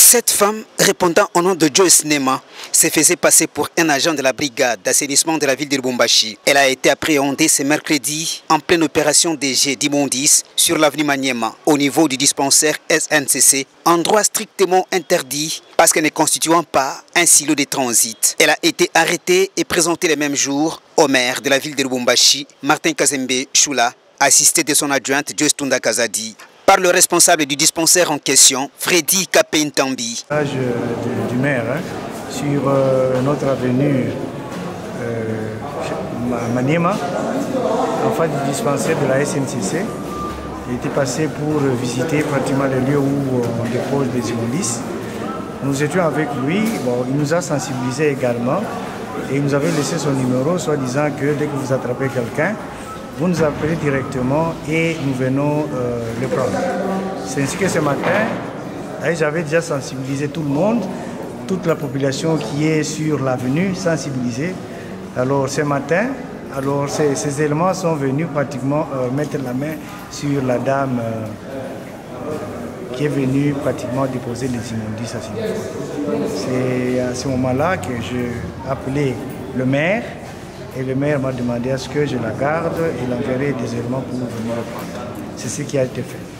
Cette femme, répondant au nom de Joyce Nema, se faisait passer pour un agent de la brigade d'assainissement de la ville de Lubumbashi. Elle a été appréhendée ce mercredi en pleine opération des jets d'immondices sur l'avenue Maniema, au niveau du dispensaire SNCC, endroit strictement interdit parce qu'elle ne constituant pas un silo de transit. Elle a été arrêtée et présentée le même jour au maire de la ville de Lubumbashi, Martin Kazembe Choula, assisté de son adjointe Joyce Tunda Kazadi, par le responsable du dispensaire en question, Freddy Kapeintambi. Du maire sur notre avenue Maniema, en face du dispensaire de la SNCC. Il était passé pour visiter pratiquement le lieu où on dépose des immondices. Nous étions avec lui, il nous a sensibilisés également et il nous avait laissé son numéro, soi-disant que dès que vous attrapez quelqu'un, vous nous appelez directement et nous venons le prendre. C'est ainsi que ce matin, j'avais déjà sensibilisé tout le monde, toute la population qui est sur l'avenue, sensibilisée. Alors ce matin, ces éléments sont venus pratiquement mettre la main sur la dame qui est venue pratiquement déposer les immondices à ce niveau. C'est à ce moment-là que j'ai appelé le maire. Et le maire m'a demandé à ce que je la garde et l'enverrai des éléments pour venir le prendre. C'est ce qui a été fait.